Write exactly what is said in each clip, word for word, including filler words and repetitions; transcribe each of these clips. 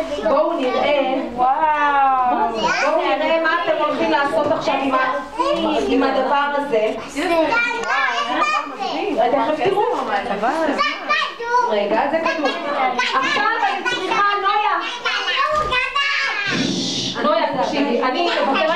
בואו נראה, בואו נראה מה אתם הולכים לעשות עכשיו עם הדבר הזה. תכף תראו. רגע, זה כדור. עכשיו אני צריכה, נויה. נויה, תקשיבי, אני מבקשת...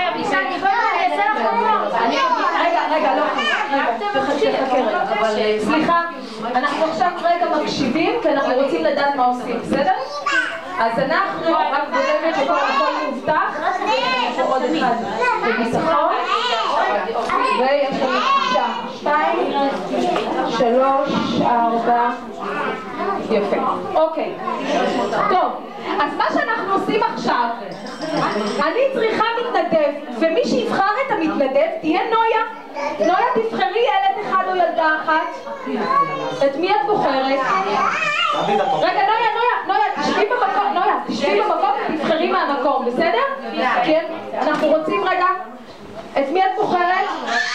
רגע, רגע, לא, תחכה, תחכה רגע, אבל סליחה, אנחנו עכשיו רגע מקשיבים ואנחנו רוצים לדעת מה עושים, בסדר? אז אנחנו רק בודקת שכל הכל מובטח, יש עוד אחד בביטחון, ויש לנו שישה, שתיים, שלוש, ארבע, יפה, אוקיי, טוב, אז מה שאנחנו עושים עכשיו, אני צריכה מתנדב, ומי שיבחר את המתנדב תהיה נויה. נויה, תבחרי ילד אחד או ילדה אחת. את מי את בוחרת? רגע, נויה, נויה, נויה, תשבי במקום, נויה, תשבי במקום ותבחרי מהמקום, בסדר? כן? אנחנו רוצים רגע, את מי את בוחרת?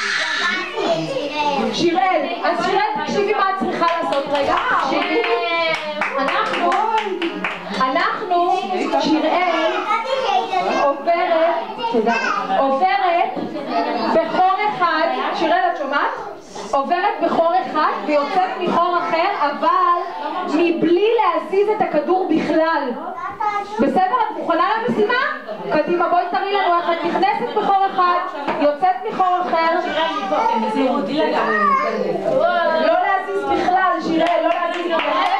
שיראל. אז שיראל, תקשיבי מה את צריכה לעשות רגע. אנחנו, אנחנו, שיראל, עוברת, תודה, עוברת בחור אחד, שיראל את שומעת? עוברת בחור אחד ויוצאת מחור אחר, אבל מבלי להזיז את הכדור בכלל. בסדר? את מוכנה למשימה? קדימה, בואי תראי לנו איך את נכנסת בחור אחד, יוצאת מחור אחר. לא להזיז בכלל, שיראל, לא להזיז בכלל.